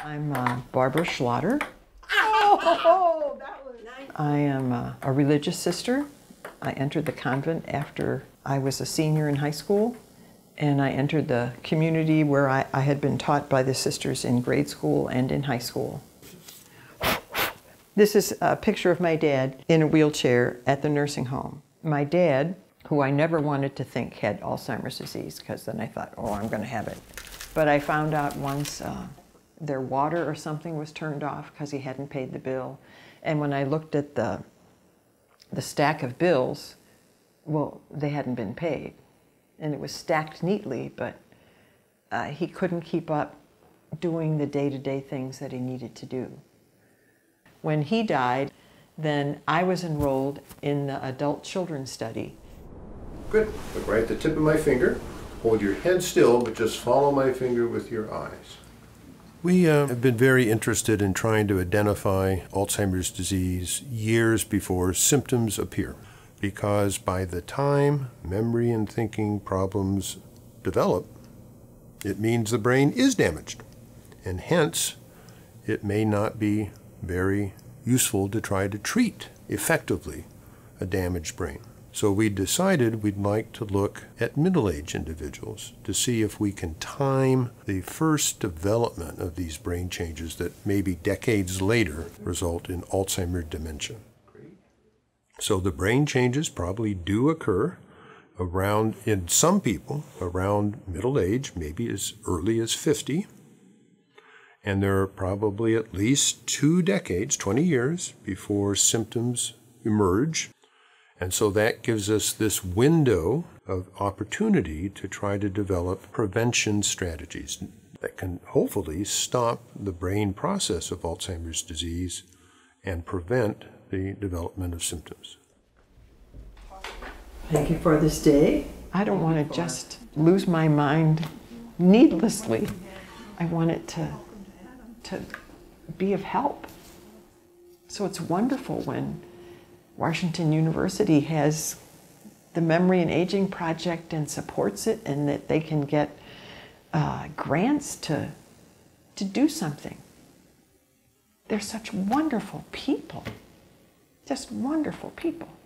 I'm Barbara Schlatter. Oh, that was nice. I am a religious sister. I entered the convent after I was a senior in high school, and I entered the community where I had been taught by the sisters in grade school and in high school. This is a picture of my dad in a wheelchair at the nursing home. My dad, who I never wanted to think had Alzheimer's disease, because then I thought, oh, I'm going to have it. But I found out once their water or something was turned off because he hadn't paid the bill. And when I looked at the stack of bills, well, they hadn't been paid. And it was stacked neatly, but he couldn't keep up doing the day-to-day things that he needed to do. When he died, then I was enrolled in the adult children's study. Good. Look right at the tip of my finger. Hold your head still, but just follow my finger with your eyes. We have been very interested in trying to identify Alzheimer's disease years before symptoms appear, because by the time memory and thinking problems develop, it means the brain is damaged, and hence it may not be very useful to try to treat effectively a damaged brain. So we decided we'd like to look at middle-aged individuals to see if we can time the first development of these brain changes that maybe decades later result in Alzheimer's dementia. So the brain changes probably do occur around, in some people, around middle age, maybe as early as 50. And there are probably at least 2 decades, 20 years, before symptoms emerge. And so that gives us this window of opportunity to try to develop prevention strategies that can hopefully stop the brain process of Alzheimer's disease and prevent the development of symptoms. Thank you for this day. I don't want to just lose my mind needlessly. I want it to be of help. So it's wonderful when Washington University has the Memory and Aging Project and supports it, and that they can get grants to do something. They're such wonderful people, just wonderful people.